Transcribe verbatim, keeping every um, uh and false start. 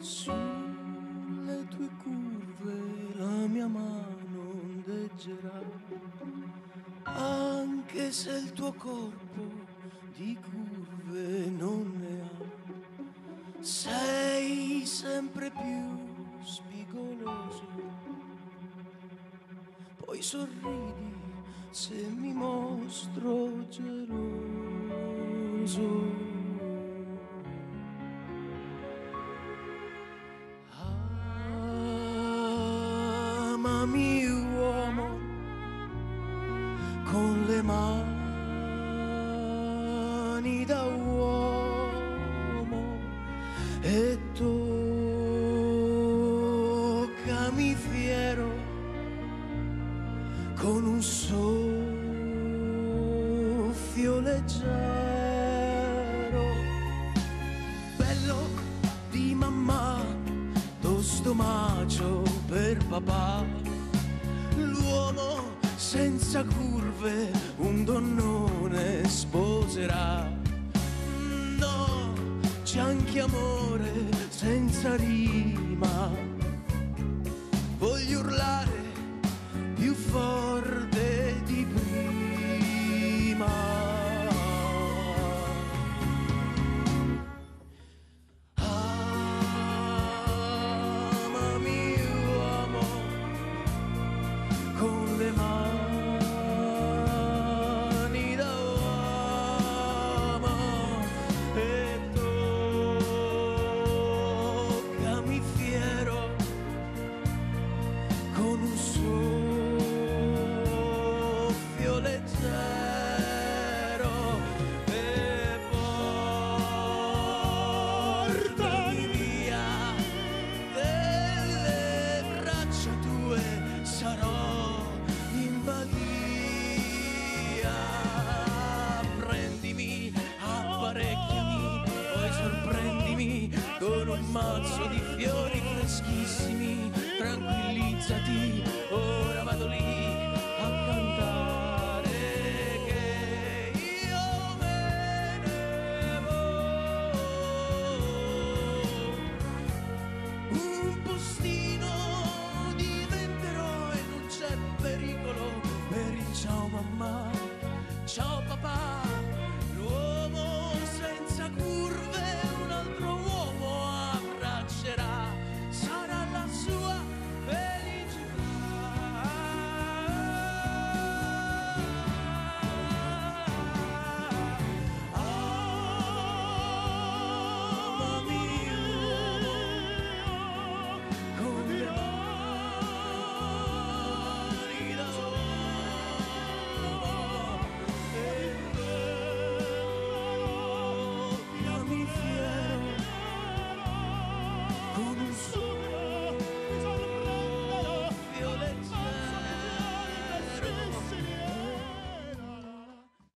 Sulle tue curve la mia mano ondeggerà, anche se il tuo corpo di curve non ne ha. Sei sempre più spigoloso, poi sorridi se mi mostro geloso. Amami uomo con le mani da uomo e toccami fiero con un soffio leggero. Bello di mamma, tosto macio per papà, l'uomo senza curve un donnone sposerà. No, c'è anche amore senza rima, voglio urlare più forte di prima. Amami uomo con le mani da uomo e toccami fiero con un soffio leggero e portami via delle braccia tue, sarò in balia. Prendimi, apparecchiami, poi sorprendimi con un mazzo di fiori freschissimi. Tranquillizzati, ora vado lì a cantare.